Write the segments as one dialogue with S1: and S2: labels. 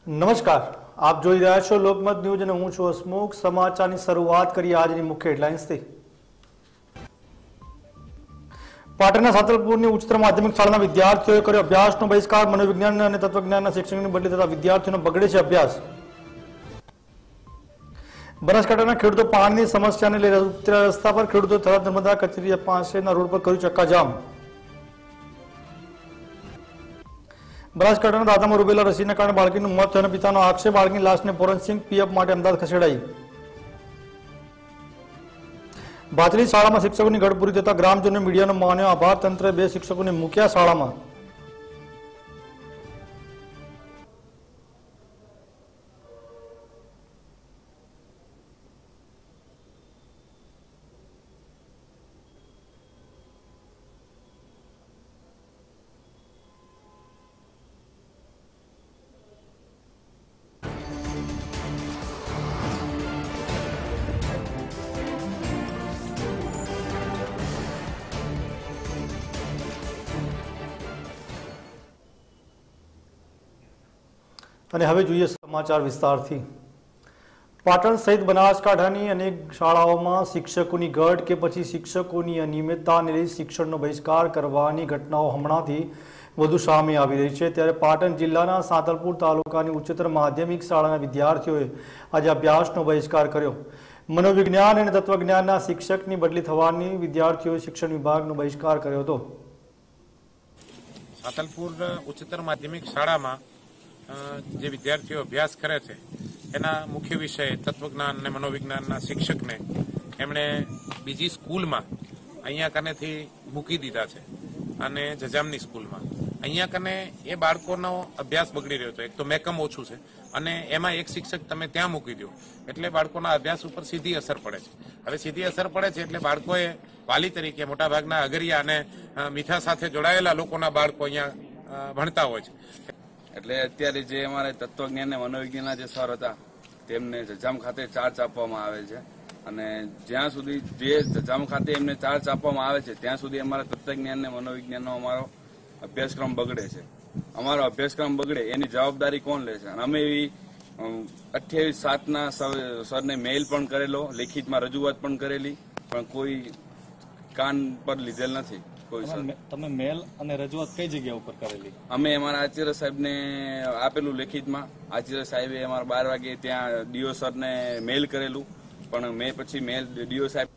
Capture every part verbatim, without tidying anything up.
S1: નમસ્કાર, આપ જોઈ રહ્યા છો લોકમત ન્યૂઝ અને હું છું હસમુખ। સમાચારની શરૂઆત કરીએ આજની મુખ્ય હેડલાઇન્સથી। પાટણના સાતલપુરની ઉચ્ચતર માધ્યમિક શાળાના વિદ્યાર્થીઓએ કર્યો અભ્યાસનો બહિષ્કાર। મનોવિજ્ઞાન અને તત્વજ્ઞાનના શિક્ષણની બદલી થતા વિદ્યાર્થીઓનો બગડે છે અભ્યાસ। બનાસકાંઠાના ખેડૂતો પાણીની સમસ્યાને લઈ ઉતર્યા રસ્તા પર। ખેડૂતો થરાદ નર્મદા કચેરી પાસેના રોડ પર કર્યું ચક્કાજામ। બનાસકાંઠાના દાંતામાં રૂબેલા રસીના કારણે બાળકીનું મોત થયાનો પિતાનો આક્ષેપ। બાળકીની લાશને ફોરેન્સિક પીએફ માટે અમદાવાદ ખસેડાઈ। ભાચલી શાળામાં શિક્ષકોની ઘટ પૂરી થતા ગ્રામજનોએ મીડિયાનો માન્યો આભાર। તંત્રે બે શિક્ષકોને મૂક્યા શાળામાં। અને હવે જોઈએ સમાચાર વિસ્તારથી। પાટણ સહિત બનાસકાંઠાની અનેક શાળાઓમાં શિક્ષકોની ઘટ કે પછી શિક્ષકોની અનિયમિતતાને લઈ શિક્ષણનો બહિષ્કાર કરવાની ઘટનાઓ હમણાંથી વધુ સામે આવી રહી છે। ત્યારે પાટણ જિલ્લાના સાતલપુર તાલુકાની ઉચ્ચતર માધ્યમિક શાળાના વિદ્યાર્થીઓએ આજે અભ્યાસનો બહિષ્કાર કર્યો। મનોવિજ્ઞાન અને તત્વજ્ઞાનના શિક્ષકની બદલી થવાની વિદ્યાર્થીઓએ શિક્ષણ વિભાગનો બહિષ્કાર કર્યો હતો।
S2: સાતલપુર ઉચ્ચતર માધ્યમિક શાળામાં જે વિદ્યાર્થીઓ અભ્યાસ કરે છે એના મુખ્ય વિષય તત્વજ્ઞાન અને મનોવિજ્ઞાનના શિક્ષકને એમણે બીજી સ્કૂલમાં અહીંયા કનેથી મૂકી દીધા છે અને જજામની સ્કૂલમાં અહીંયા કને એ બાળકોનો અભ્યાસ બગડી રહ્યો હતો। એક તો મેકમ ઓછું છે અને એમાં એક શિક્ષક તમે ત્યાં મૂકી દો એટલે બાળકોના અભ્યાસ ઉપર સીધી અસર પડે છે। હવે સીધી અસર પડે છે એટલે બાળકોએ વાલી તરીકે મોટાભાગના અગરિયા અને મીઠા સાથે જોડાયેલા લોકોના બાળકો અહીંયા ભણતા હોય છે।
S3: એટલે અત્યારે જે અમારે તત્વજ્ઞાન અને મનોવિજ્ઞાનના જે સર હતા તેમને જજામ ખાતે ચાર્જ આપવામાં આવે છે અને જ્યાં સુધી જે જજામ ખાતે એમને ચાર્જ આપવામાં આવે છે ત્યાં સુધી અમારા તત્વજ્ઞાન અને મનોવિજ્ઞાનનો અમારો અભ્યાસક્રમ બગડે છે। અમારો અભ્યાસક્રમ બગડે એની જવાબદારી કોણ લે છે? અને અમે એવી અઠ્યાવીસ સાતના સરને મેઇલ પણ કરેલો, લેખિતમાં રજૂઆત પણ કરેલી, પણ કોઈ કાન પર લીધેલ નથી।
S4: તમે મેલ અને રજૂઆત કઈ જગ્યા ઉપર કરેલી?
S3: અમે અમારા આચાર્ય સાહેબને આપેલું લેખિતમાં। આચાર્ય સાહેબે અમારા બાર વાગે ત્યાં ડીઓ સરને મેલ કરેલું, પણ મેં પછી મેલ ડીઓ સાહેબ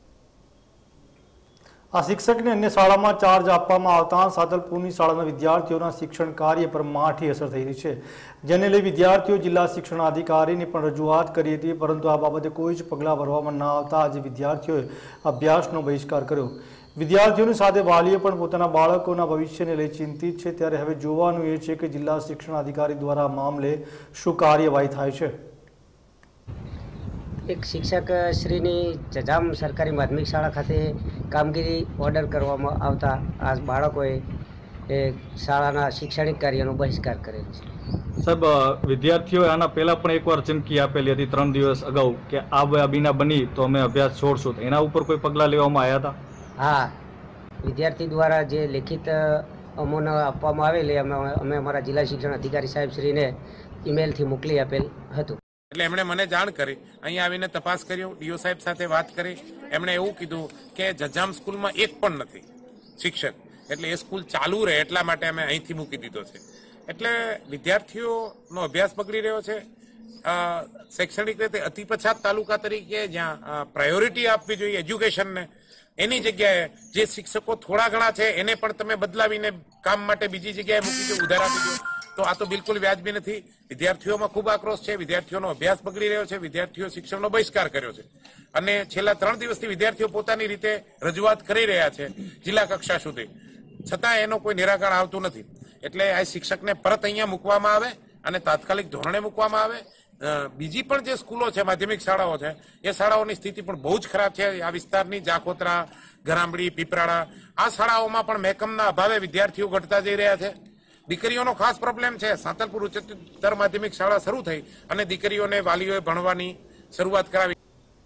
S1: આ શિક્ષકને અન્ય શાળામાં ચાર્જ આપવામાં આવતા સાતલપુરની શાળાના વિદ્યાર્થીઓના શિક્ષણ કાર્ય પર માઠી અસર થઈ રહી છે, જેને લઈ વિદ્યાર્થીઓ જિલ્લા શિક્ષણ અધિકારીને પણ રજૂઆત કરી હતી, પરંતુ આ બાબતે કોઈ જ પગલાં ભરવામાં ન આવતા આજે વિદ્યાર્થીઓએ અભ્યાસનો બહિષ્કાર કર્યો। વિદ્યાર્થીઓની સાથે વાલીઓ પણ પોતાના બાળકોના ભવિષ્યને લઈ ચિંતિત છે। ત્યારે હવે જોવાનું એ છે કે જિલ્લા શિક્ષણ અધિકારી દ્વારા મામલે શું કાર્યવાહી થાય છે।
S5: એક શિક્ષક શ્રીની જજામ સરકારી માધ્યમિક શાળા ખાતે કામગીરી ઓર્ડર કરવામાં આવતા આ બાળકોએ એ શાળાના શૈક્ષણિક કાર્યનો બહિષ્કાર કરેલ છે।
S4: સાહેબ, વિદ્યાર્થીઓએ આના પહેલા પણ એકવાર ચીમકી આપેલી હતી ત્રણ દિવસ અગાઉ કે આ બીના બની તો અમે અભ્યાસ છોડશું, તો એના ઉપર કોઈ પગલાં લેવામાં આવ્યા હતા?
S5: હા, વિદ્યાર્થી દ્વારા જે લેખિત અમોને આપવામાં આવેલી અમે અમે અમારા જિલ્લા શિક્ષણ અધિકારી સાહેબ શ્રીને ઈમેલથી મોકલી આપેલ હતું।
S2: એટલે એમણે મને જાણ કરી, અહીંયા આવીને તપાસ કર્યો, ડીઓ સાહેબ સાથે વાત કરી। એમણે એવું કીધું કે જજામ સ્કૂલમાં એક પણ નથી શિક્ષક, એટલે એ સ્કૂલ ચાલુ રહે એટલા માટે અમે અહીંથી મૂકી દીધો છે। એટલે વિદ્યાર્થીઓનો અભ્યાસ બગડી રહ્યો છે। શૈક્ષણિક રીતે અતિ પછાત તાલુકા તરીકે જ્યાં પ્રાયોરિટી આપવી જોઈએ એજ્યુકેશનને, એની જગ્યાએ જે શિક્ષકો થોડા ઘણા છે એને પણ તમે બદલાવીને કામ માટે બીજી જગ્યાએ મૂકી દો, ઉધાર આપી દો, તો આ તો બિલકુલ વ્યાજબી નથી। વિદ્યાર્થીઓમાં ખૂબ આક્રોશ છે, વિદ્યાર્થીઓનો અભ્યાસ બગડી રહ્યો છે, વિદ્યાર્થીઓ શિક્ષણનો બહિષ્કાર કર્યો છે અને છેલ્લા ત્રણ દિવસથી વિદ્યાર્થીઓ પોતાની રીતે રજૂઆત કરી રહ્યા છે જિલ્લા કક્ષા સુધી, છતાં એનો કોઈ નિરાકરણ આવતું નથી। એટલે આ શિક્ષકને પરત અહીંયા મૂકવામાં આવે અને તાત્કાલિક ધોરણે મૂકવામાં આવે। બીજી પણ જે સ્કૂલો છે, માધ્યમિક શાળાઓ છે, એ શાળાઓની સ્થિતિ પણ બહુ જ ખરાબ છે। આ વિસ્તારની જાખોત્રા, ગરામડી, પીપરાળા આ શાળાઓમાં પણ મેકમના અભાવે વિદ્યાર્થીઓ ઘટતા જઈ રહ્યા છે। દીકરીઓનો ખાસ પ્રોબ્લેમ છે। સાતલપુર ઉચ્ચતર માધ્યમિક શાળા શરૂ થઈ અને દીકરીઓને વાલીઓએ ભણવાની શરૂઆત કરાવી।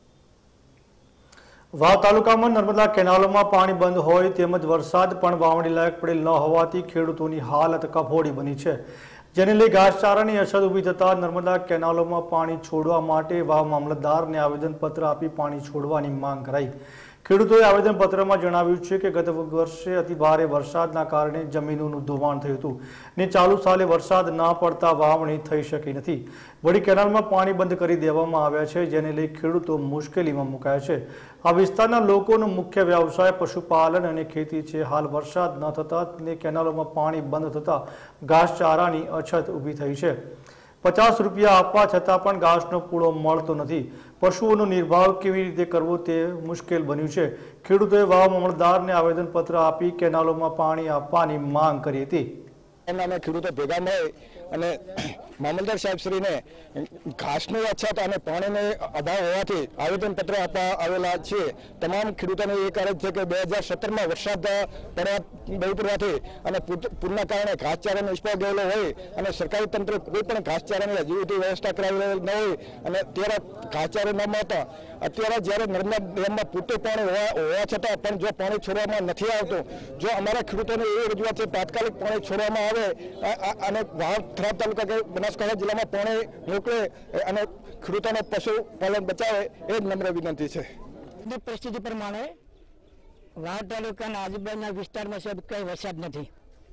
S1: વાવ તાલુકામાં નર્મદા કેનાલોમાં પાણી બંધ હોય તેમજ વરસાદ પણ વાવણી લાયક પડેલ ન હોવાથી ખેડૂતોની હાલત કફોડી બની છે। જેને લઈ ઘાસચારાની અછત ઊભી થતા નર્મદા કેનાલોમાં પાણી છોડવા માટે વાવ મામલતદારને આવેદનપત્ર આપી પાણી છોડવાની માંગ કરાઈ। ખેડૂતોએ આવેદનપત્રમાં જણાવ્યું છે કે ગત વર્ષે અતિ ભારે વરસાદના કારણે જમીનોનું ધોવાણ થયું હતું ને ચાલુ સાલે વરસાદ ના પડતા વાવણી થઈ શકી નથી। વળી કેનાલમાં પાણી બંધ કરી દેવામાં આવ્યા છે, જેને લઈ ખેડૂતો મુશ્કેલીમાં મુકાયા છે। આ વિસ્તારના લોકોનો મુખ્ય વ્યવસાય પશુપાલન અને ખેતી છે। હાલ વરસાદ ન થતા ને કેનાલોમાં પાણી બંધ થતા ઘાસચારાની અછત ઊભી થઈ છે। પચાસ રૂપિયા આપવા છતાં પણ ઘાસનો પૂળો મળતો નથી। પશુઓનો નિર્વાહ કેવી રીતે કરવો તે મુશ્કેલ બન્યું છે। ખેડૂતોએ વાવ મામલતદારને આવેદનપત્ર આપી કેનાલોમાં પાણી આપવાની માંગ કરી હતી।
S6: અમે ખેડૂતો ભેગા મળી અને મામલતદાર સાહેબ શ્રીને ઘાસની અછત અને પાણીનો અભાવ હોવાથી આવેદનપત્ર આપવા આવેલા છે। તમામ ખેડૂતોને એક અરજ છે કે બે હજાર સત્તરમાં વરસાદ પડવા બહુ પડવાથી અને પૂરના કારણે ઘાસચારાનો નિષ્ફળ ગયેલો હોય અને સરકારી તંત્ર કોઈ પણ ઘાસચારાની હજી સુધી વ્યવસ્થા કરાવેલી ન હોય અને ત્યારે ઘાસચારો ન મળતા અત્યારે જ્યારે નર્મદા ડેમમાં પૂરતું પાણી હોવા છતાં પણ જો પાણી છોડવામાં નથી આવતું, જો અમારા ખેડૂતોને એવી રજૂઆત છે તાત્કાલિક પાણી છોડવામાં આવે અને વાવ થરાદ તાલુકા કે બનાસકાંઠા જિલ્લામાં પાણી મોકલે અને ખેડૂતોને પશુપાલન બચાવે એ જ નમ્ર વિનંતી છે।
S7: પરિસ્થિતિ પ્રમાણે વાવ તાલુકાના આજુબાજુના વિસ્તારમાં સાહેબ કંઈ વરસાદ નથી।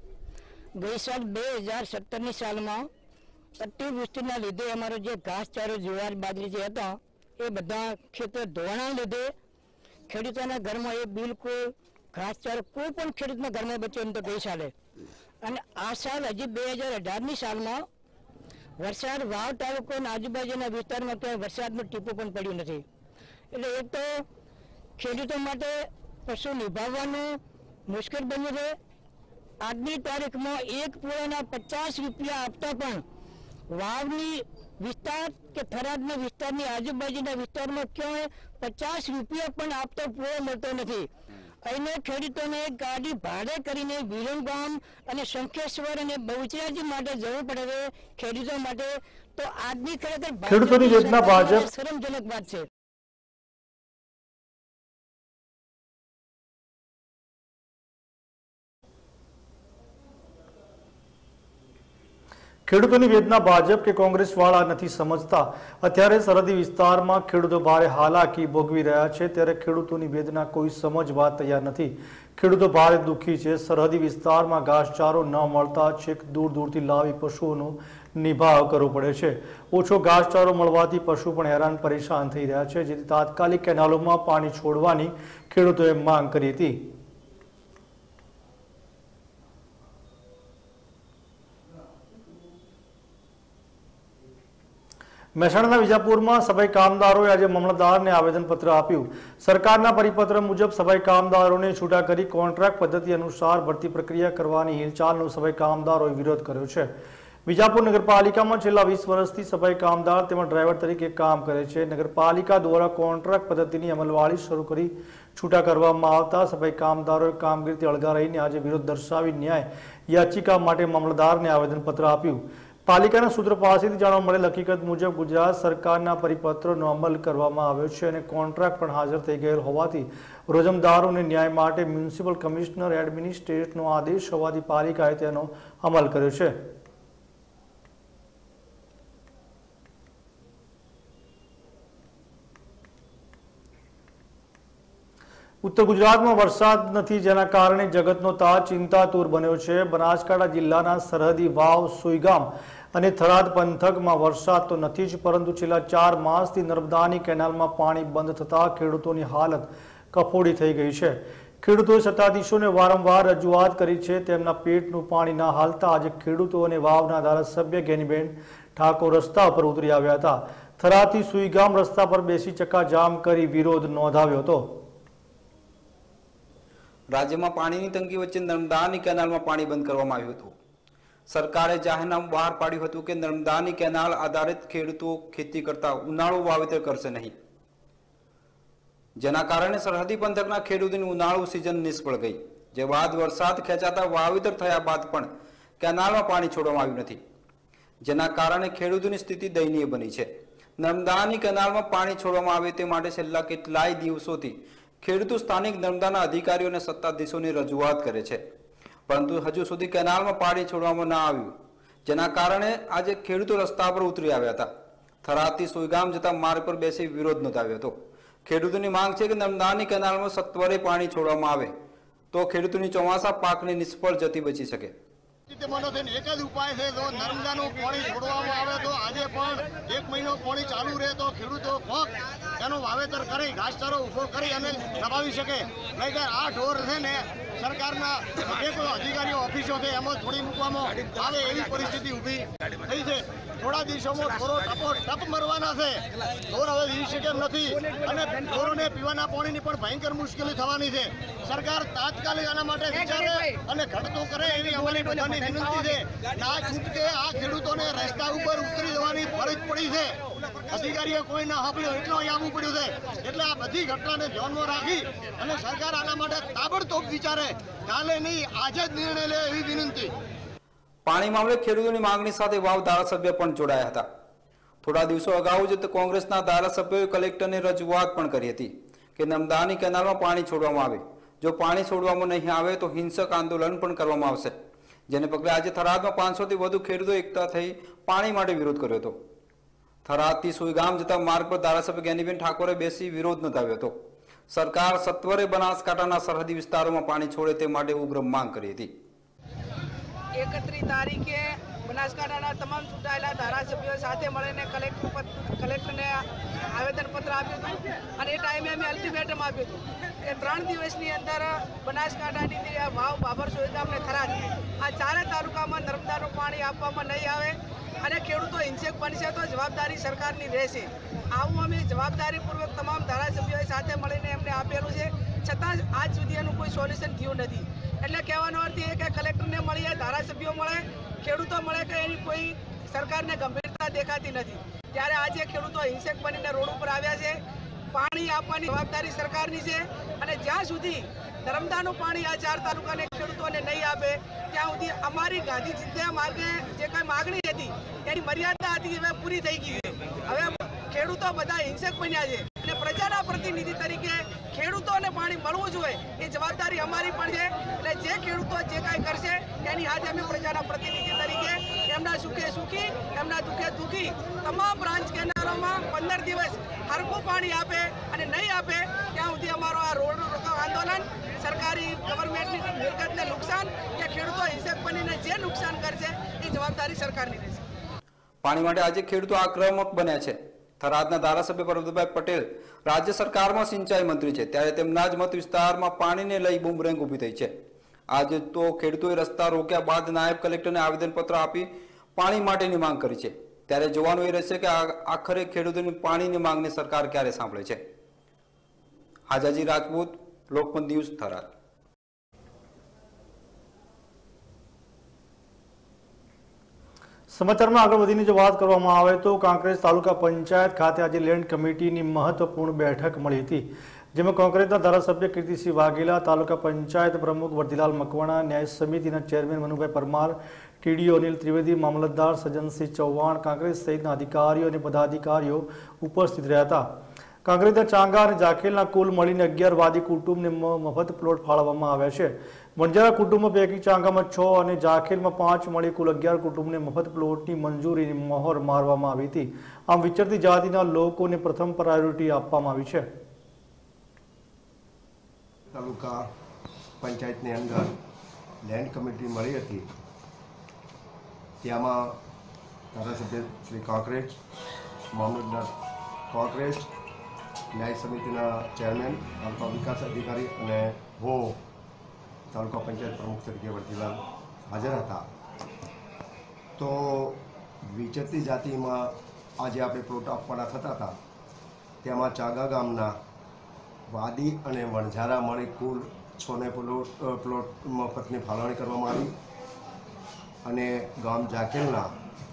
S7: ગઈ સાલ બે હજાર સત્તરની સાલમાં અતિવૃષ્ટિના લીધે અમારો જે ઘાસચારો જુવાર બાજરી જે હતા એ બધા ખેતર ધોવાના લીધે ખેડૂતોના ઘરમાં એ બિલકુલ ઘાસચારો કોઈ પણ ખેડૂતના ઘરમાં બચ્યો એમ તો ગઈ સાલે। અને આ સાલ હજી બે હજાર અઢારની સાલમાં વરસાદ વાવ તાલુકાના આજુબાજુના વિસ્તારમાં ક્યાંય વરસાદનું ટીપું પણ પડ્યું નથી। એટલે એક તો ખેડૂતો માટે પશુ નિભાવવાનું મુશ્કેલ બન્યું છે। આજની તારીખમાં એક પૂરાના પચાસ રૂપિયા આપતા પણ વાવની વિસ્તાર કે થરાદના વિસ્તારની આજુબાજુના વિસ્તારમાં ક્યાંય પચાસ રૂપિયા પણ આપતો પૂરો મળતો નથી। અહીંના ખેડૂતોને ગાડી ભાડે કરીને વિરમગામ અને શંખેશ્વર અને બહુચરાજી માટે જવું પડે છે ખેડૂતો માટે। તો આજની ખરેખર
S1: ખેડૂતોની વેદના ભાજપ
S7: શરમજનક વાત છે।
S1: ખેડૂતોની વેદના ભાજપ કે કોંગ્રેસ વાળા નથી સમજતા। અત્યારે સરહદી વિસ્તારમાં ખેડૂતો ભારે હાલાકી ભોગવી રહ્યા છે, ત્યારે ખેડૂતોની વેદના કોઈ સમજવા તૈયાર નથી। ખેડૂતો ભારે દુઃખી છે। સરહદી વિસ્તારમાં ઘાસચારો ન મળતા છેક દૂર દૂરથી લાવી પશુઓનો નિભાવ કરવો પડે છે। ઓછો ઘાસચારો મળવાથી પશુ પણ હેરાન પરેશાન થઈ રહ્યા છે, જેથી તાત્કાલિક કેનાલોમાં પાણી છોડવાની ખેડૂતોએ માંગ કરી હતી। મહેસાણાના વિજાપુરમાં સફાઈ કામદારોએ આજે મામલતદારને આવેદનપત્ર આપ્યું। સરકારના પરિપત્ર મુજબ સફાઈ કામદારોને છૂટા કરી કોન્ટ્રાક્ટ પદ્ધતિ અનુસાર ભરતી પ્રક્રિયા કરવાની હિલચાલનો સફાઈ કામદારોએ વિરોધ કર્યો છે। વિજાપુર નગરપાલિકામાં છેલ્લા વીસ વર્ષથી સફાઈ કામદાર તેમજ ડ્રાઈવર તરીકે કામ કરે છે। નગરપાલિકા દ્વારા કોન્ટ્રાક્ટ પદ્ધતિની અમલવારી શરૂ કરી છૂટા કરવામાં આવતા સફાઈ કામદારોએ કામગીરીથી અળગા રહીને આજે વિરોધ દર્શાવી ન્યાય યાચિકા માટે મામલતદારને આવેદનપત્ર આપ્યું। પાલિકાના સૂત્રો પાસેથી જાણવા મળેલ હકીકત મુજબ ગુજરાત સરકારના પરિપત્રનો અમલ કરવામાં આવ્યો છે અને કોન્ટ્રાક્ટ પણ હાજર થઈ ગયેલ હોવાથી રોજમદારોને ન્યાય માટે મ્યુનિસિપલ કમિશનર એડમિનિસ્ટ્રેટનો આદેશ હોવાથી પાલિકાએ તેનો અમલ કર્યો છે। ઉત્તર ગુજરાતમાં વરસાદ નથી, જેના કારણે જગતનો તાજ ચિંતાતુર બન્યો છે। બનાસકાંઠા જિલ્લાના સરહદી વાવ, સુઈગામ અને થરાદ પંથકમાં વરસાદ તો નથી જ, પરંતુ છેલ્લા ચાર માસથી નર્મદાની કેનાલમાં પાણી બંધ થતાં ખેડૂતોની હાલત કફોડી થઈ ગઈ છે। ખેડૂતોએ સત્તાધીશોને વારંવાર રજૂઆત કરી છે, તેમના પેટનું પાણી ના હાલતા આજે ખેડૂતો અને વાવના ધારાસભ્ય ગેનીબેન ઠાકોર રસ્તા પર ઉતરી આવ્યા હતા। થરાદથી સુઈગામ રસ્તા પર બેસી ચક્કાજામ કરી વિરોધ નોંધાવ્યો હતો।
S8: રાજ્યમાં પાણીની તંગી વચ્ચે નર્મદાની કેનાલમાં પાણી બંધ કરવામાં આવ્યું હતું। સરકારે જાહેરનામું બહાર પાડ્યું હતું કે નર્મદાની કેનાલ આધારિત ખેડૂતો ખેતી કરતા ઉનાળુ વાવેતર કરશે નહીં, જેના કારણે સરહદી પંથકના ખેડૂતોની ઉનાળુ સિઝન નિષ્ફળ ગઈ। જે બાદ વરસાદ ખેંચાતા વાવેતર થયા બાદ પણ કેનાલમાં પાણી છોડવામાં આવ્યું નથી, જેના કારણે ખેડૂતોની સ્થિતિ દયનીય બની છે। નર્મદાની કેનાલમાં પાણી છોડવામાં આવે તે માટે છેલ્લા કેટલાય દિવસોથી ખેડૂતો સ્થાનિક નર્મદાના અધિકારીઓ અને સત્તાધીશોની રજૂઆત કરે છે, પરંતુ હજુ સુધી કેનાલમાં પાણી છોડવામાં ન આવ્યું, જેના કારણે આજે ખેડૂતો રસ્તા પર ઉતરી આવ્યા હતા. થરાદથી સુઈગામ જતા માર્ગ પર બેસી વિરોધ નોંધાવ્યો હતો. ખેડૂતોની માંગ છે કે નર્મદાની કેનાલમાં સત્વરે પાણી છોડવામાં આવે તો ખેડૂતોની ચોમાસા પાકની નિષ્ફળ જતી બચી શકે.
S9: એક જ ઉપાય છે, જો નર્મદાનું પાણી છોડવામાં આવે તો આજે પણ એક મહિનો પાણી ચાલુ રહે તો ખેડૂતો કોક એનું વાવેતર કરી ઘાસચારો ઉભો કરી અને નભાવી શકે. નહીં કે આ ઢોર છે ને સરકારના એક અધિકારીઓ ઓફિસો છે એમાં છોડી મૂકવામાં આવે એવી પરિસ્થિતિ ઊભી થઈ છે. થોડા દિવસોમાં ઢોરો ટપો ટપ મરવાના છે. ઢોર હવે જીવી શકે એમ નથી અને ઢોરોને પીવાના પાણીની પણ ભયંકર મુશ્કેલી થવાની છે. સરકાર તાત્કાલિક આના માટે વિચારે અને ઘટતું કરે એવી અમારી બધાની વિનંતી છે. ના છૂટકે આ ખેડૂતોને રસ્તા ઉપર ઉતરી જવાની ફરજ પડી છે. અધિકારીઓ કોઈ ના સાંભળ્યો એટલો અહીં આવવું પડ્યું છે. એટલે આ બધી ઘટનાને ધ્યાનમાં રાખી અને સરકાર આના માટે તાબડતોબ વિચારે, કાલે નહીં આજે જ નિર્ણય લે એવી વિનંતી.
S8: પાણી મામલે ખેડૂતોની માંગણી સાથે વાવ ધારાસભ્ય પણ જોડાયા હતા. થોડા દિવસો અગાઉ જ કોંગ્રેસના ધારાસભ્યોએ કલેક્ટરને રજૂઆત પણ કરી હતી કે નર્મદાની કેનાલમાં પાણી છોડવામાં આવે. જો પાણી છોડવામાં નહીં આવે તો હિંસક આંદોલન પણ કરવામાં આવશે. જેને પગલે આજે થરાદમાં પાંચસો થી વધુ ખેડૂતો એકઠા થઈ પાણી માટે વિરોધ કર્યો હતો. થરાદથી સુઈગામ જતા માર્ગ પર ધારાસભ્ય જ્ઞાનીબેન ઠાકોરે બેસી વિરોધ નોંધાવ્યો હતો. સરકાર સત્વરે બનાસકાંઠાના સરહદી વિસ્તારોમાં પાણી છોડે તે માટે ઉગ્ર માંગ કરી હતી.
S10: એકત્રીસ તારીખે બનાસકાંઠાના તમામ ચૂંટાયેલા ધારાસભ્યો સાથે મળીને કલેક્ટર કલેક્ટરને આવેદનપત્ર આપ્યું હતું અને એ ટાઈમે અમે અલ્ટિમેટમ આપ્યું હતું કે ત્રણ દિવસની અંદર બનાસકાંઠાની વાવ, બાબર, સોઈગામ અને થરાદ આ ચારે તાલુકામાં નર્મદાનું પાણી આપવામાં નહીં આવે અને ખેડૂતો હિંસક બનશે તો જવાબદારી સરકારની રહેશે. આવું અમે જવાબદારીપૂર્વક તમામ ધારાસભ્યોએ સાથે મળીને એમને આપેલું છે. છતાં આજ સુધી એનું કોઈ સોલ્યુશન થયું નથી. એટલે કહેવાનો અર્થ એ કે કલેક્ટરને મળીએ, ધારાસભ્યો મળે, ખેડૂતો મળે કે એની કોઈ સરકારને ગંભીરતા દેખાતી નથી. ત્યારે આજે ખેડૂતો હિંસક બનીને રોડ ઉપર આવ્યા છે. પાણી આપવાની જવાબદારી સરકારની છે અને જ્યાં સુધી નર્મદાનું પાણી આ ચાર તાલુકાને ખેડૂતોને નહીં આપે ત્યાં સુધી અમારી ગાંધી ચિંતા માર્ગે જે કંઈ માગણી હતી એની મર્યાદા હતી હવે પૂરી થઈ ગઈ છે. હવે ખેડૂતો બધા હિંસક બન્યા છે અને પ્રજાના પ્રતિનિધિ તરીકે ખેડૂતોને પાણી મળવું જોઈએ એ જવાબદારી અમારી પણ છે. એટલે જે ખેડૂતો જે કાંઈ કરશે એની હાથે અમે પ્રજાના પ્રતિનિધિ તરીકે એમના સુખે સુખી, એમના દુઃખે દુઃખી તમામ બ્રાન્ચ કેનાલોમાં પંદર દિવસ હરખું પાણી આપે અને નહીં આપે ત્યાં સુધી અમારો આ રોડ રોકો આંદોલન સરકારી ગવર્મેન્ટની મિલકતને નુકસાન કે ખેડૂતો હિંસક બનીને જે નુકસાન કરશે એ જવાબદારી સરકારની રહેશે.
S8: પાણી માટે આજે ખેડૂતો આક્રમક બન્યા છે. થરાદના ધારાસભ્ય પરબતભાઈ પટેલ રાજ્ય સરકારમાં સિંચાઈ મંત્રી છે, ત્યારે તેમના જ મત વિસ્તારમાં પાણીને લઈ બૂમરેંગ ઊભી થઈ છે. આજે તો ખેડૂતોએ રસ્તા રોક્યા બાદ નાયબ કલેક્ટરને આવેદનપત્ર આપી પાણી માટેની માંગ કરી છે. ત્યારે જોવાનું એ રહેશે કે આખરે ખેડૂતોની પાણીની માંગને સરકાર ક્યારે સાંભળે છે. હાજાજી રાજપૂત, લોકમત ન્યૂઝ, થરાદ.
S1: સમાચારમાં આગળ વધીને જો વાત કરવામાં આવે તો કાંકરેજ તાલુકા પંચાયત ખાતે આજે લેન્ડ કમિટીની મહત્વપૂર્ણ બેઠક મળી હતી, જેમાં કોંગ્રેસના ધારાસભ્ય કીર્તિસિંહ વાઘેલા, તાલુકા પંચાયત પ્રમુખ વર્ધીલાલ મકવાણા, ન્યાય સમિતિના ચેરમેન મનુભાઈ પરમાર, ટીડીઓ અનિલ ત્રિવેદી, મામલતદાર સજ્જનસિંહ ચૌહાણ, કાંકરેજ સહિતના અધિકારીઓ અને પદાધિકારીઓ ઉપસ્થિત રહ્યા હતા. કાંકરેજના ચાંગા અને જાખેલના કુલ મળીને અગિયાર વાદી કુટુંબને મફત પ્લોટ ફાળવવામાં આવ્યા છે. વણજારા કુટુંબ પૈકી ચાંગામાં છ અને જાખેલમાં પાંચ મળી કુલ અગિયાર કુટુંબને મફત પ્લોટની મંજૂરીની મહોર મારવામાં આવી હતી. આમ વિચરતી જાતિના લોકોને પ્રથમ પ્રાયોરિટી આપવામાં આવી છે.
S11: તાલુકા પંચાયતની અંદર લેન્ડ કમિટી મળી હતી, તેમાં ધારાસભ્ય શ્રી કાંકરેજ, મામલતદાર કાંકરેજ, ન્યાય સમિતિના ચેરમેન, તાલુકા વિકાસ અધિકારી અને ભો તાલુકા પંચાયત પ્રમુખ તરીકે વર્ધીલાલ હાજર હતા. તો વિચરતી જાતિમાં આજે આપણે પ્લોટ આપવાના થતા હતા, તેમાં ચાગા ગામના વાદી અને વણઝારા મળી કુલ છને પ્લોટ પ્લોટ મફતની ફાળવણી કરવામાં આવી અને ગામ જાખેલના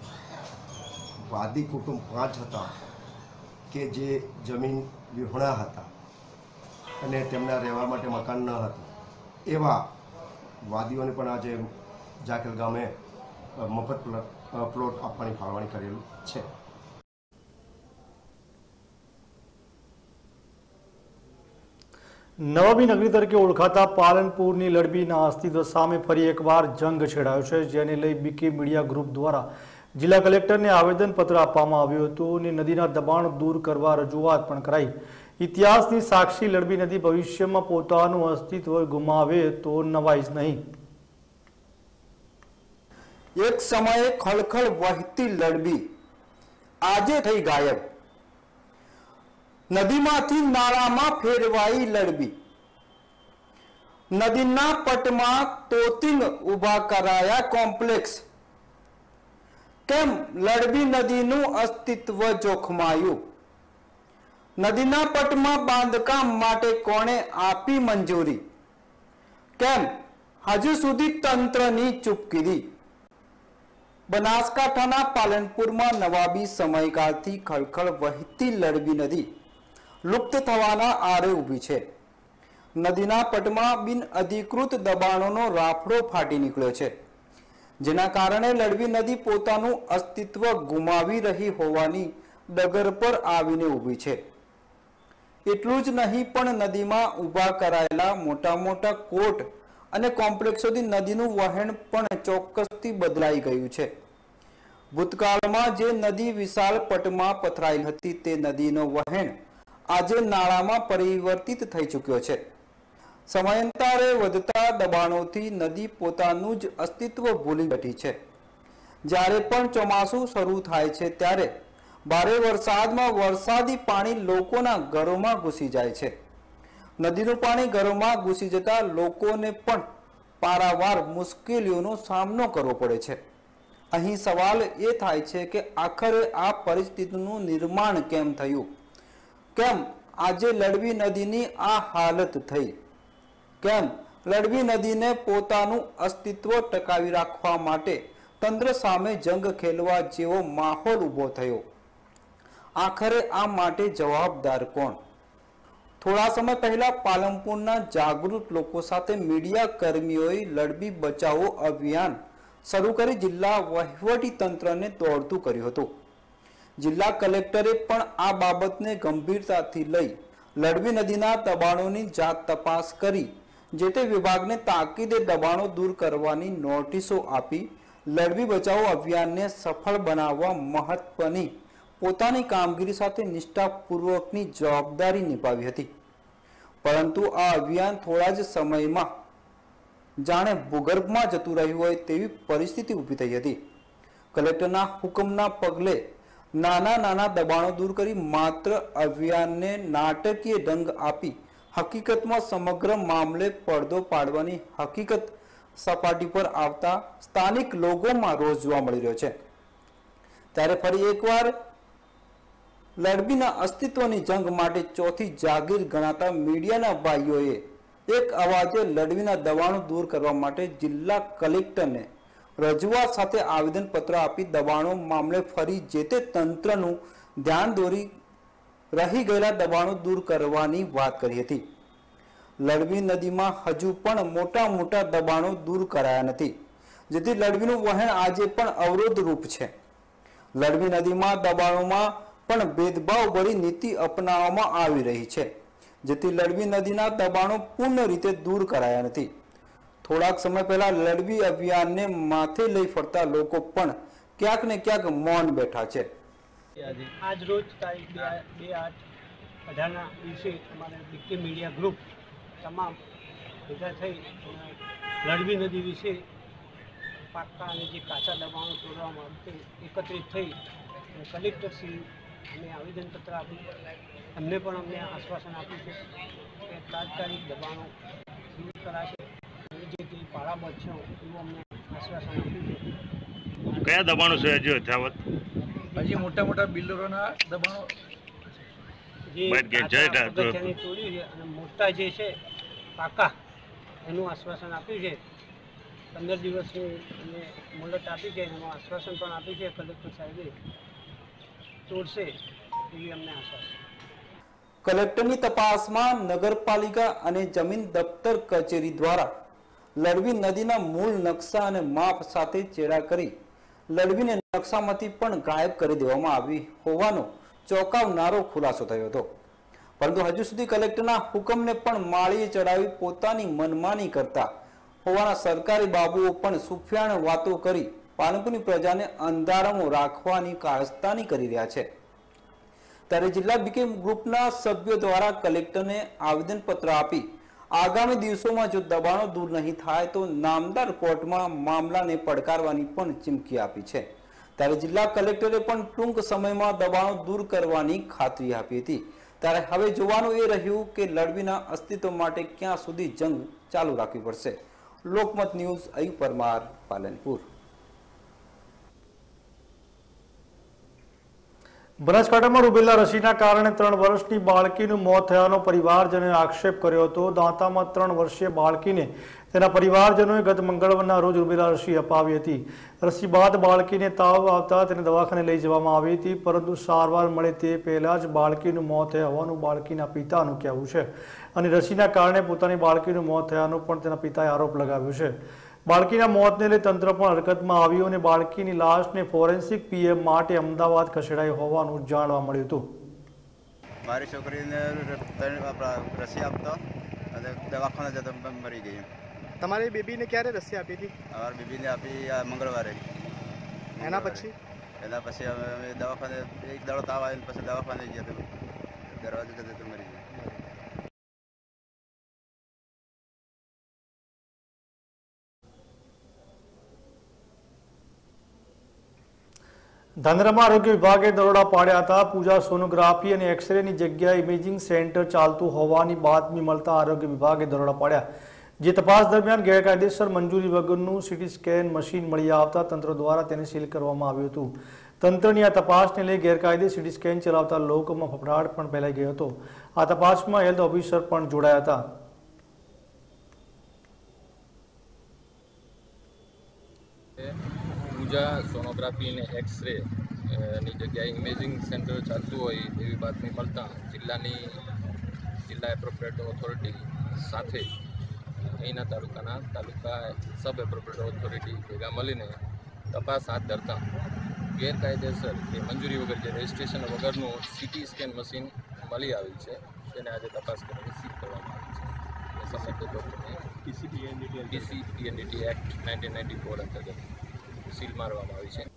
S11: વાદી કુટુંબ પાંચ હતા કે જે જમીન વિહોણા હતા અને તેમના રહેવા માટે મકાન ન હતું, એવા વાદીઓને પણ આજે જાખેલ ગામે મફત પ્લોટ આપવાની ફાળવણી કરેલું છે.
S1: નવાબી નગરી તરીકે ઓળખાતા પાલનપુરની લડબીના અસ્તિત્વ સામે ફરી એકવાર જંગ છેડાયો છે, જેને લઈ બીકે મીડિયા ગ્રુપ દ્વારા જિલ્લા કલેક્ટરને આવેદનપત્ર આપવામાં આવ્યું હતું અને નદીના દબાણ દૂર કરવા રજૂઆત પણ કરાઈ. ઇતિહાસની સાક્ષી લડબી નદી ભવિષ્યમાં પોતાનું અસ્તિત્વ ગુમાવે તો નવાઈ જ નહીં.
S8: એક સમયે ખળખળ વહેતી લડબી આજે થઈ ગાયબ. નદીમાંથી નાળામાં ફેરવાઈ લડબી. નદીના પટમાં તોતિંગ ઉભા કરાયા કોમ્પ્લેક્સ. કેમ લડબી નદીનું અસ્તિત્વ જોખમાયું? નદીના પટમાં બાંધકામ માટે કોણે આપી મંજૂરી? કેમ હજુ સુધી તંત્રની ચૂપકીદી? બનાસકાંઠાના પાલનપુરમાં નવાબી સમયકાળથી ખળખળ વહેતી લડબી નદી લુપ્ત થવાના આરે ઊભી છે. નદીના પટમાં બિન અધિકૃત દબાણોનો રાફડો ફાટી નીકળ્યો છે, જેના કારણે લડબી નદી પોતાનું અસ્તિત્વ ગુમાવી રહી હોવાની ડગર પર આવીને ઊભી છે. એટલું જ નહીં, પણ નદીમાં ઊભા કરાયેલા મોટા મોટા કોટ અને કોમ્પ્લેક્સોથી નદીનું વહેણ પણ ચોક્કસથી બદલાઈ ગયું છે. ભૂતકાળમાં જે નદી વિશાળ પટમાં પથરાયેલ હતી, તે નદીનો વહેણ આજે નાળામાં પરિવર્તિત થઈ ચૂક્યો છે. સમયાંતરે વધતા દબાણોથી નદી પોતાનું જ અસ્તિત્વ ભૂલી બેઠી છે. જ્યારે પણ ચોમાસું શરૂ થાય છે, ત્યારે ભારે વરસાદમાં વરસાદી પાણી લોકોના ઘરોમાં ઘૂસી જાય છે. નદીનું પાણી ઘરોમાં ઘૂસી જતા લોકોને પણ પારાવાર મુશ્કેલીઓનો સામનો કરવો પડે છે. અહીં સવાલ એ થાય છે કે આખરે આ પરિસ્થિતિનું નિર્માણ કેમ થયું? કેમ આજે લડબી નદીની આ હાલત થઈ? કેમ લડબી નદીને પોતાનું અસ્તિત્વ ટકાવી રાખવા માટે તંત્ર સામે જંગ ખેલવા જેવો માહોલ ઊભો થયો? આખરે આ માટે જવાબદાર કોણ? થોડા સમય પહેલા પાલનપુરના જાગૃત લોકો સાથે મીડિયા કર્મીઓએ લડબી બચાવો અભિયાન શરૂ કરી જિલ્લા વહીવટી તંત્રને દોડતું કર્યું હતું. જિલ્લા કલેક્ટરે પણ આ બાબતને ગંભીરતાથી લઈ લડબી નદીના દબાણોની જાત તપાસ કરી જે તે વિભાગને તાકીદે દબાણો દૂર કરવાની નોટિસો આપી લડબી બચાવો અભિયાનને સફળ બનાવવા મહત્વની પોતાની કામગીરી સાથે નિષ્ઠાપૂર્વકની જવાબદારી નિભાવી હતી. પરંતુ આ અભિયાન થોડા જ સમયમાં જાણે ભૂગર્ભમાં જતું રહ્યું હોય તેવી પરિસ્થિતિ ઊભી થઈ હતી. કલેક્ટરના હુકમના પગલે નાના નાના દબાણો દૂર કરી માત્ર અભિયાનને નાટકીય ઢંગ આપી હકીકતમાં સમગ્ર મામલે પડદો પાડવાની હકીકત સપાટી પર આવતા સ્થાનિક લોકોમાં રોષ જોવા મળી રહ્યો છે. ત્યારે ફરી એકવાર લડબીના અસ્તિત્વની જંગ માટે ચોથી જાગીર ગણાતા મીડિયાના ભાઈઓએ એક અવાજે લડબીના દબાણો દૂર કરવા માટે જિલ્લા કલેક્ટરને રજૂઆત સાથે આવેદનપત્ર આપી દબાણો મામલે ફરી જે તે તંત્રનું ધ્યાન દોરી રહી ગયેલા દબાણો દૂર કરવાની વાત કરી હતી. લડબી નદીમાં હજુ પણ મોટા મોટા દબાણો દૂર કરાયા નથી, જેથી લડબીનું વહેણ આજે પણ અવરોધરૂપ છે. લડબી નદીમાં દબાણોમાં પણ ભેદભાવ ભરી નીતિ અપનાવવામાં આવી રહી છે, જેથી લડબી નદીના દબાણો પૂર્ણ રીતે દૂર કરાયા નથી. થોડાક સમય પહેલા લડબી અભિયાનને માથે લઈ ફરતા લોકો પણ ક્યાંક ને ક્યાંક મૌન બેઠા છે.
S12: આજ રોજ તારીખ બે આઠ અઢારના દિવસે અમારે બીકે મીડિયા ગ્રુપ તમામ ભેગા થઈ લડબી નદી વિશે પાક્કા અને જે કાચા દબાણો તોડવામાં આવે એકત્રિત થઈ અને કલેક્ટરશ્રી અમે આવેદનપત્ર આપ્યું. એમને પણ અમને આશ્વાસન આપ્યું છે કે તાત્કાલિક દબાણો દૂર કરાશે અને જે તે પાળાબંધ છે એવું અમને આશ્વાસન આપ્યું છે.
S13: કયા દબાણો છે હજુ યથાવત?
S12: હજી મોટા મોટા બિલ્ડરોના દબાણો જે અગત્યની તોડ્યું છે અને મોટા જે છે પાકા એનું આશ્વાસન આપ્યું છે. પંદર દિવસની અમે મુદત આપી છે, એનું આશ્વાસન પણ આપ્યું છે કલેક્ટર સાહેબે તોડશે એવી અમને આશા છે.
S8: કલેક્ટરની તપાસમાં નગરપાલિકા અને જમીન દફતર કચેરી દ્વારા લડબી નદીના મૂળ નકશા અને માપ સાથે ચેડા કરી લડબીને નકશામાંથી પણ ગાયબ કરી દેવામાં આવી હોવાનો ચોંકાવનારો ખુલાસો થયો હતો. પરંતુ હજુ સુધી કલેક્ટરના હુકમને પણ માળીએ ચડાવી પોતાની મનમાની કરતા હોવાના સરકારી બાબુઓ પણ સુફિયાણ વાતો કરી પાલનપુરની પ્રજાને અંધારામાં રાખવાની કારસ્તાની કરી રહ્યા છે। ત્યારે જિલ્લા બીકે ગ્રુપના સભ્યો દ્વારા કલેક્ટરને આવેદનપત્ર આપી આગામી દિવસોમાં જો દબાણો દૂર નહીં થાય તો નામદાર કોર્ટમાં મામલાને પડકારવાની પણ ચીમકી આપી છે। ત્યારે જિલ્લા કલેક્ટરે પણ ટૂંક સમયમાં દબાણો દૂર કરવાની ખાતરી આપી હતી। ત્યારે હવે જોવાનું એ રહ્યું કે લડવીના અસ્તિત્વ માટે ક્યાં સુધી જંગ ચાલુ રાખવી પડશે। લોકમત ન્યૂઝ અયુબ પરમાર, પાલનપુર।
S1: બનાસકાંઠામાં રૂબેલા રસીના કારણે ત્રણ વર્ષની બાળકીનું મોત થયાનો પરિવારજનોએ આક્ષેપ કર્યો હતો। દાંતામાં ત્રણ વર્ષીય બાળકીને તેના પરિવારજનોએ ગત મંગળવારના રોજ રૂબેલા રસી અપાવી હતી। રસી બાદ બાળકીને તાવ આવતા તેને દવાખાને લઈ જવામાં આવી હતી, પરંતુ સારવાર મળે તે પહેલા જ બાળકીનું મોત થયા હોવાનું બાળકીના પિતાનું કહેવું છે અને રસીના કારણે પોતાની બાળકીનું મોત થયાનો પણ તેના પિતાએ આરોપ લગાવ્યો છે। બાળકીના મોતને લઈ તંત્ર પણ હરકતમાં આવ્યું અને બાળકીની લાશને ફોરેન્સિક પીએમ માટે અમદાવાદ ખસેડાઈ હોવાનું જાણવા મળ્યું હતું।
S14: મારી છોકરીને રસી આપતો અને દવાખાને જતો મરી ગઈ।
S15: તમારી બેબીને ક્યારે રસી આપી હતી?
S14: અમારી બેબીને આપી મંગળવારે।
S15: એના પછી
S14: એના પછી અમે દવાખાને એક દાડો તાવ આવીને પછી દવાખાને ગયા તો દરવાજે જતો મરી ગયા।
S1: ધાનેરામાં આરોગ્ય વિભાગે દરોડા પાડ્યા હતા। પૂજા સોનોગ્રાફી અને એક્સરેની જગ્યાએ ઇમેજિંગ સેન્ટર ચાલતું હોવાની બાતમી મળતા આરોગ્ય વિભાગે દરોડા પાડ્યા, જે તપાસ દરમિયાન ગેરકાયદેસર મંજૂરી વગરનું સીટી સ્કેન મશીન મળી આવતા તંત્ર દ્વારા તેને સીલ કરવામાં આવ્યું હતું। તંત્રની આ તપાસને લઈ ગેરકાયદે સીટી સ્કેન ચલાવતા લોકોમાં ફફડાટ પણ ફેલાઈ ગયો હતો। આ તપાસમાં હેલ્થ ઓફિસર પણ જોડાયા હતા।
S16: પૂજા સોનોગ્રાફી અને એક્સરે ની જગ્યાએ ઇમેજિંગ સેન્ટર ચાલતું હોય એવી બાતમી મળતા જિલ્લાની જિલ્લા એપ્રોપ્રિએટ ઓથોરિટી સાથે અહીંના તાલુકાના તાલુકા સબ એપ્રોપ્રિએટ ઓથોરિટી ભેગા મળીને તપાસ હાથ ધરતા ગેરકાયદેસર કે મંજૂરી વગર જે રજિસ્ટ્રેશન વગરનું સીટી સ્કેન મશીન મળી આવી છે તેને આજે તપાસ કરીને સીલ કરવામાં આવી છે। સંબંધિત લોકોને DCPNDT act nineteen ninety four અંતર્ગત સીલ મારવામાં આવી છે।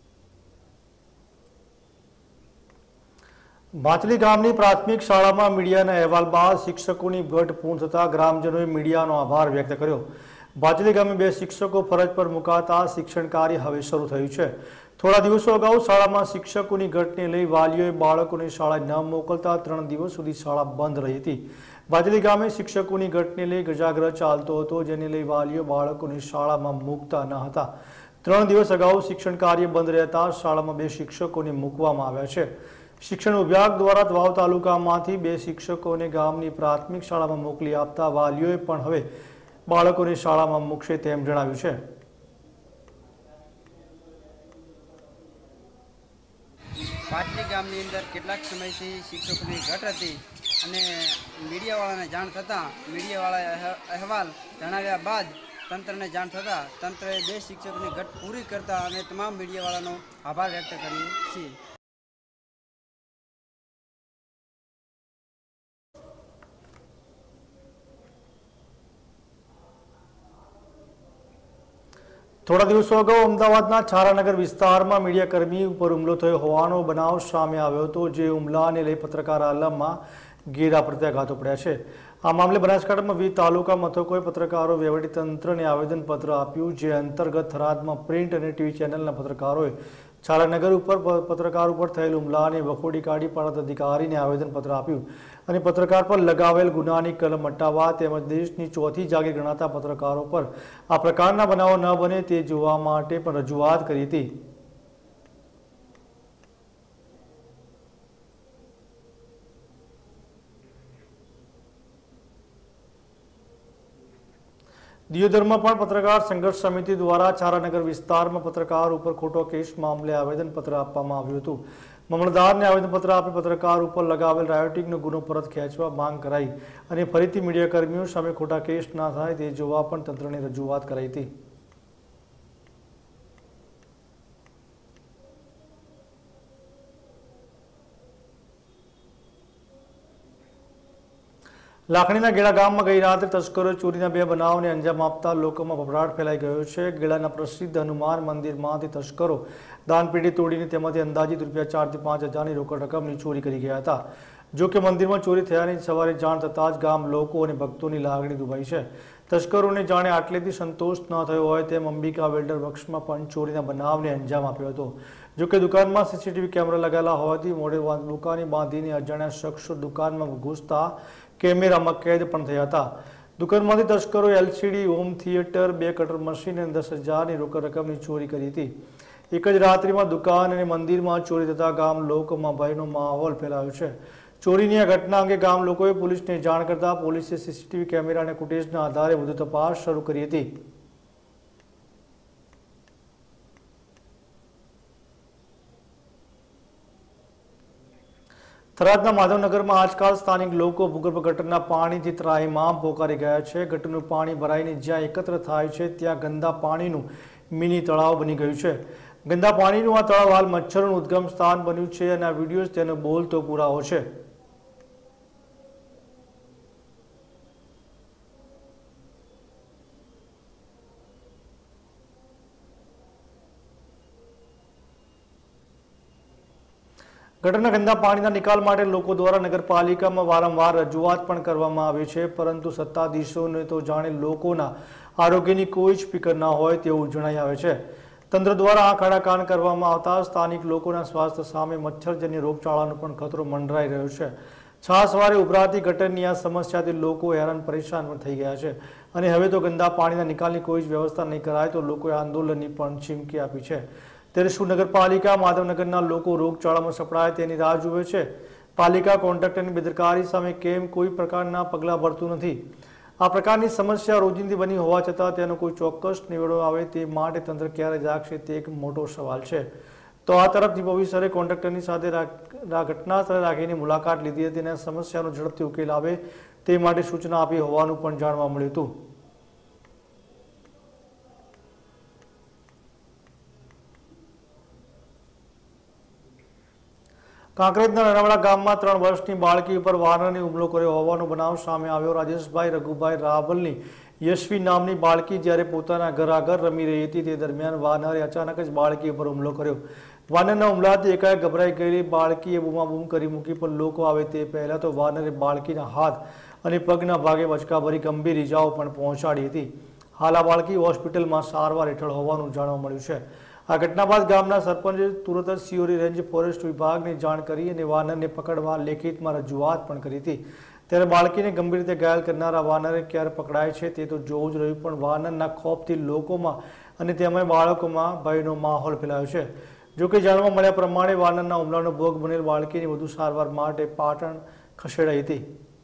S1: ભાચલી ગામની પ્રાથમિક શાળામાં મીડિયાના અહેવાલ બાદ શિક્ષકોની ઘટ પૂર્ણ થતા ગ્રામજનોએ મીડિયાનો આભાર વ્યક્ત કર્યો। ભાચલી ગામે બે શિક્ષકો ફરજ પર મુકાતા શિક્ષણ કાર્ય હવે શરૂ થયું છે। થોડા દિવસો અગાઉ શાળામાં શિક્ષકોની ઘટને લઈ વાલીઓએ બાળકોને શાળાએ ન મોકલતા ત્રણ દિવસ સુધી શાળા બંધ રહી હતી। ભાચલી ગામે શિક્ષકોની ઘટને લઈ ગજાગ્રહ ચાલતો હતો, જેને લઈ વાલીઓ બાળકોને શાળામાં મૂકતા ન હતા। ત્રણ દિવસ અગાઉ શિક્ષણ કાર્ય બંધ રહેતા શાળામાં બે શિક્ષકોને મૂકવામાં આવ્યા છે। શિક્ષણ વિભાગ દ્વારા વાવ તાલુકામાંથી બે શિક્ષકોને ગામની પ્રાથમિક શાળામાં મોકલી આપતા વાલીઓએ પણ હવે બાળકોને શાળામાં મૂકશે તેમ જણાવ્યું છે।
S17: ભાચલી ગામની અંદર કેટલાક સમયથી શિક્ષકોની ઘટ હતી અને મીડિયાવાળાને જાણ થતાં મીડિયાવાળાએ અહેવાલ જણાવ્યા બાદ તંત્રને જાણ થતાં તંત્રએ બે શિક્ષકોની ઘટ પૂરી કરતા અને તમામ મીડિયાવાળાનો આભાર વ્યક્ત કરીએ છીએ।
S1: થોડા દિવસો અગાઉ અમદાવાદના છારાનગર વિસ્તારમાં મીડિયાકર્મી ઉપર હુમલો થયો હોવાનો બનાવ સામે આવ્યો હતો, જે હુમલાને લઈ પત્રકાર આલમમાં ઘેરા પ્રત્યાઘાતો પડ્યા છે। આ મામલે બનાસકાંઠામાં વિવિધ તાલુકા મથકોએ પત્રકારો વહીવટીતંત્રને આવેદનપત્ર આપ્યું, જે અંતર્ગત થરાદમાં પ્રિન્ટ અને ટીવી ચેનલના પત્રકારોએ છારાનગર ઉપર પત્રકાર ઉપર થયેલ હુમલાને વખોડી કાઢી પ્રાંત અધિકારીને આવેદનપત્ર આપ્યું અને પત્રકાર પર લગાવેલ ગુનાની કલમ હટાવવા તેમજ દેશની ચોથી જાગીર ગણાતા પત્રકારો પર આ પ્રકારના બનાવો ન બને તે જોવા માટે પણ રજૂઆત કરી હતી। દિયોદરમાં પણ પત્રકાર સંઘર્ષ સમિતિ દ્વારા છારાનગર વિસ્તારમાં પત્રકાર ઉપર ખોટો કેસ મામલે આવેદનપત્ર આપવામાં આવ્યું હતું। મામલતદારને આવેદનપત્ર આપી પત્રકાર ઉપર લગાવેલ રાયોટિંગનો ગુનો પરત ખેંચવા માંગ કરાઈ અને ફરીથી મીડિયાકર્મીઓ સામે ખોટા કેસ ના થાય તે જોવા પણ તંત્રને રજૂઆત કરાઈ હતી। લાખણીના ગેડા ગામમાં ગઈ રાત્રે તસ્કરોએ ચોરીના બે બનાવને અંજામ આપતા લોકોમાં ભભરાટ ફેલાઈ ગયો છે. ગેડાના પ્રસિદ્ધ હનુમાન મંદિરમાંથી તસ્કરો દાનપેટી તોડીને તેમાંથી અંદાજિત રૂપિયા ચારથી પાંચ હજારની રોકડ રકમની ચોરી કરી ગયા હતા. જો કે મંદિરમાં ચોરી થયાની સવારે જાણ થતાં જ ગામ લોકો અને ભક્તોની લાગણી દુભાઈ છે. તસ્કરોને જાણે આટલેથી સંતોષ ન થયો હોય તેમ અંબિકા વેલ્ડર વર્ક્સમાં પણ ચોરીના બનાવને અંજામ આપ્યો હતો. જો કે દુકાનમાં સીસીટીવી કેમેરા લગાવેલા હોવાથી મોડે દુકાને બાંધીને અજાણ્યા શખ્સો દુકાનમાં ઘૂસતા કેમેરામાં કેદ પણ થયા હતા. દુકાનમાંથી તસ્કરોએ એલસીડી, હોમ થિયેટર, બે કટર મશીન અને દસ હજારની રોકડ રકમની ચોરી કરી હતી. એક જ રાત્રિમાં દુકાન અને મંદિરમાં ચોરી થતા ગામ લોકોમાં ભયનો માહોલ ફેલાયો છે. ચોરીની આ ઘટના અંગે ગામ લોકોએ પોલીસને જાણ કરતા પોલીસે સીસીટીવી કેમેરા અને ફૂટેજના આધારે વધુ તપાસ શરૂ કરી હતી. થરાદના માધવનગરમાં આજકાલ સ્થાનિક લોકો ભૂગર્ભ ગટરના પાણીથી ત્રાહિમામ પોકારી ગયા છે. ગટરનું પાણી ભરાઈને જ્યાં એકત્ર થાય છે ત્યાં ગંદા પાણીનું મિની તળાવ બની ગયું છે. ગંદા પાણીનું આ તળાવ હાલ મચ્છરોનું ઉદ્ગમ સ્થાન બન્યું છે અને આ વિડીયો તેનો બોલતો પુરાવો છે. ગટરના ગંદા પાણીના નિકાલ માટે લોકો દ્વારા નગરપાલિકામાં વારંવાર રજૂઆત પણ કરવામાં આવે છે, પરંતુ સત્તાધીશોને તો જાણે લોકોના આરોગ્યની કોઈ જ ફિકર ના હોય તેવું જણાઈ આવે છે. તંત્ર દ્વારા આંખ આડા કાન કરવામાં આવતા સ્થાનિક લોકોના સ્વાસ્થ્ય સામે મચ્છરજન્ય રોગચાળાનો પણ ખતરો મંડરાઈ રહ્યો છે. છાસવારે ઉભરાતી ગટરની આ સમસ્યાથી લોકો હેરાન પરેશાન પણ થઈ ગયા છે અને હવે તો ગંદા પાણીના નિકાલની કોઈ જ વ્યવસ્થા નહીં કરાય તો લોકોએ આંદોલનની પણ ચીમકી આપી છે. ત્યારે શું નગરપાલિકા માધવનગરના લોકો રોગચાળામાં સપડાય તેની રાહ જુએ છે? પાલિકા કોન્ટ્રાક્ટરની બેદરકારી સામે કેમ કોઈ પ્રકારના પગલાં ભરતું નથી? આ પ્રકારની સમસ્યા રોજિંદી બની હોવા છતાં તેનો કોઈ ચોક્કસ નિવેડો આવે તે માટે તંત્ર ક્યારે જાગશે તે એક મોટો સવાલ છે. તો આ તરફ દીપવી સરે કોન્ટ્રાક્ટરની સાથે ઘટના સ્થળે રાખીને મુલાકાત લીધી હતી અને સમસ્યાનો ઝડપથી ઉકેલ આવે તે માટે સૂચના આપી હોવાનું પણ જાણવા મળ્યું હતું. કાંકરેજના નાનાવાડા ગામમાં ત્રણ વર્ષની બાળકી ઉપર વાનરને હુમલો કર્યો હોવાનો બનાવ સામે આવ્યો. રાજેશભાઈ રઘુભાઈ રાવલની યશવી નામની બાળકી જ્યારે પોતાના ઘર આગળ રમી રહી હતી તે દરમિયાન વાનરે અચાનક જ બાળકી ઉપર હુમલો કર્યો. વાનરના હુમલાથી એકાએક ગભરાઈ ગયેલી બાળકીએ બૂમાબૂમ કરી મૂકી, પણ લોકો આવે તે પહેલા તો વાનરે બાળકીના હાથ અને પગના ભાગે બચકાભરી ગંભીર ઇજાઓ પણ પહોંચાડી હતી. હાલ આ બાળકી હોસ્પિટલમાં સારવાર હેઠળ હોવાનું જાણવા મળ્યું છે. આ ઘટના બાદ ગામના સરપંચે તુરત જ સિયોરી રેન્જ ફોરેસ્ટ વિભાગને જાણ કરી અને વાનરને પકડવા લેખિતમાં રજૂઆત પણ કરી હતી. ત્યારે બાળકીને ગંભીર રીતે ઘાયલ કરનારા વાનરે ક્યારે પકડાય છે તે તો જોવું જ રહ્યું, પણ વાનરના ખોફથી લોકોમાં અને તેમાં બાળકોમાં ભયનો માહોલ ફેલાયો છે. જોકે જાણવા મળ્યા પ્રમાણે વાનરના હુમલાનો ભોગ બનેલ બાળકીની વધુ સારવાર માટે પાટણ ખસેડાઈ હતી.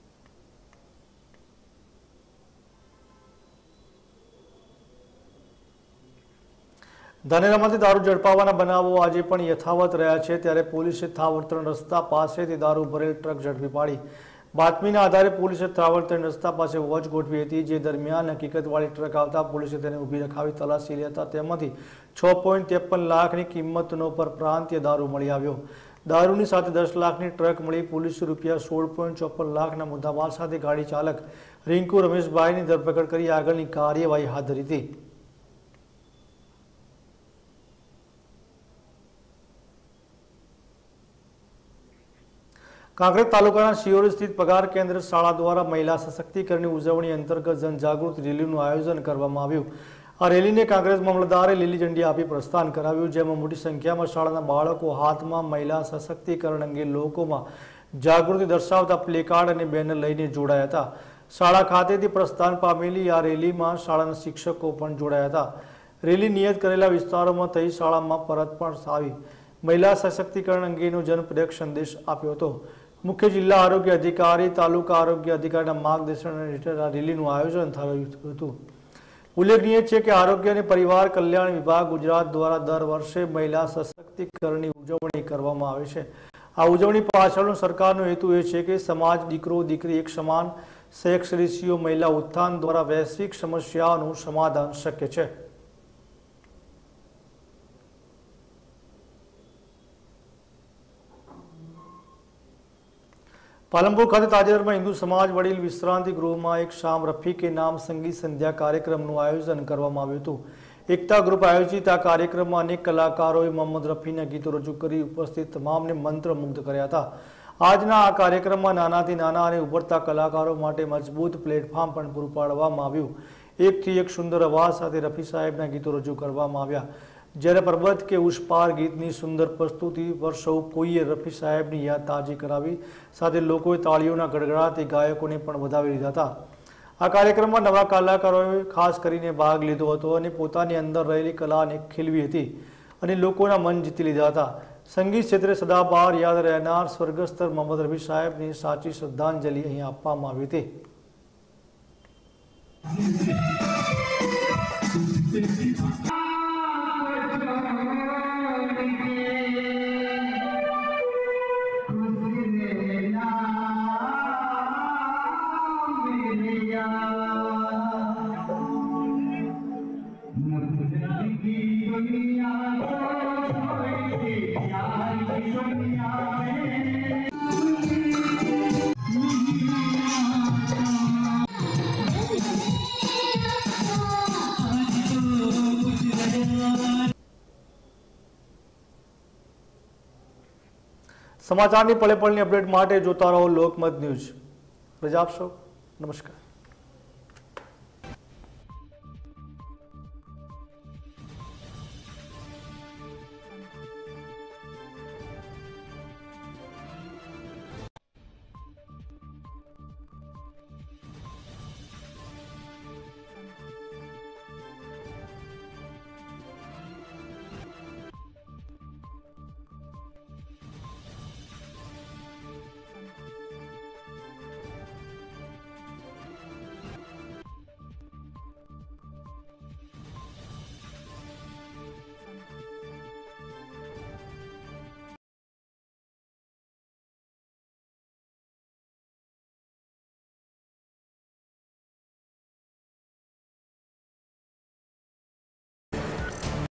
S1: ધાનેરામાંથી દારૂ ઝડપાવવાના બનાવો આજે પણ યથાવત રહ્યા છે. ત્યારે પોલીસે થાવર્તણ રસ્તા પાસેથી દારૂ ભરેલ ટ્રક ઝડપી પાડી. બાતમીના આધારે પોલીસે થાવર્તણ રસ્તા પાસે વોચ ગોઠવી હતી, જે દરમિયાન હકીકતવાળી ટ્રક આવતા પોલીસે તેને ઊભી રખાવી તલાશી લેતા તેમાંથી છ પોઈન્ટ ત્રેપન લાખની કિંમતનો પરપ્રાંતીય દારૂ મળી આવ્યો. દારૂની સાથે દસ લાખની ટ્રક મળી. પોલીસે રૂપિયા સોળ પોઈન્ટ ચોપન લાખના મુદ્દામાલ સાથે ગાડી ચાલક રિંકુ રમેશભાઈની ધરપકડ કરી આગળની કાર્યવાહી હાથ ધરી હતી. કાંકરેજ તાલુકાના શિયોરી સ્થિત પગાર કેન્દ્ર શાળા દ્વારા મહિલા સશક્તિકરણની ઉજવણી અંતર્ગત જનજાગૃતિ રેલીનું આયોજન કરવામાં આવ્યું. આ રેલીને કાંકરેજ મામલતદારે લીલી ઝંડી આપી પ્રસ્થાન કરાવ્યું, જેમાં મોટી સંખ્યામાં શાળાના બાળકો હાથમાં મહિલા સશક્તિકરણ અંગે લોકોમાં જાગૃતિ દર્શાવતા પ્લેકાર્ડ અને બેનર લઈને જોડાયા હતા. શાળા ખાતેથી પ્રસ્થાન પામેલી આ રેલીમાં શાળાના શિક્ષકો પણ જોડાયા હતા. રેલી નિયત કરેલા વિસ્તારોમાં થઈ શાળામાં પરત પણ આવી મહિલા સશક્તિકરણ અંગેનો જનપ્રત્યક્ષ સંદેશ આપ્યો હતો. મુખ્ય જિલ્લા આરોગ્ય અધિકારી, તાલુકા આરોગ્ય અધિકારીના માર્ગદર્શન હેઠળ આ રેલીનું આયોજન થયું હતું. ઉલ્લેખનીય છે કે આરોગ્ય અને પરિવાર કલ્યાણ વિભાગ ગુજરાત દ્વારા દર વર્ષે મહિલા સશક્તિકરણની ઉજવણી કરવામાં આવે છે. આ ઉજવણી પાછળનો સરકારનો હેતુ એ છે કે સમાજ દીકરો દીકરી એક સમાન સેક્સ રેશિયો મહિલા ઉત્થાન દ્વારા વૈશ્વિક સમસ્યાઓનું સમાધાન શક્ય છે. પાલનપુર ખાતે તાજેતરમાં હિન્દુ સમાજ વડીલ વિશ્રાંતિ ગૃહમાં એક શામ રફી કે નામ સંગીત સંધ્યા કાર્યક્રમનું આયોજન કરવામાં આવ્યું હતું. એકતા ગ્રુપ આયોજિત આ કાર્યક્રમમાં અનેક કલાકારોએ મોહમ્મદ રફીના ગીતો રજૂ કરી ઉપસ્થિત તમામને મંત્રમુગ્ધ કર્યા હતા. આજના આ કાર્યક્રમમાં નાનાથી નાના અને ઉભરતા કલાકારો માટે મજબૂત પ્લેટફોર્મ પણ પૂરું પાડવામાં આવ્યું. એકથી એક સુંદર અવાજ સાથે રફી સાહેબના ગીતો રજૂ કરવામાં આવ્યા. જ્યારે પર્વત કે ઉસ પાર ગીતની સુંદર પ્રસ્તુતિ પર સૌ કોઈએ રફી સાહેબની યાદ તાજી કરાવી. સાથે લોકોએ તાળીઓના ગડગડાટથી ગાયકોને પણ વધાવી લીધા હતા. આ કાર્યક્રમમાં નવા કલાકારોએ ખાસ કરીને ભાગ લીધો હતો અને પોતાની અંદર રહેલી કલાને ખીલવી હતી અને લોકોના મન જીતી લીધા હતા. સંગીત ક્ષેત્રે સદાબહાર યાદ રહેનાર સ્વર્ગસ્થ મોહમ્મદ રફી સાહેબની સાચી શ્રદ્ધાંજલિ અહીં આપવામાં આવી હતી. સમાચારની પળે પળની અપડેટ માટે જોતા રહો લોકમત ન્યૂઝ. રજા આપશો. નમસ્કાર.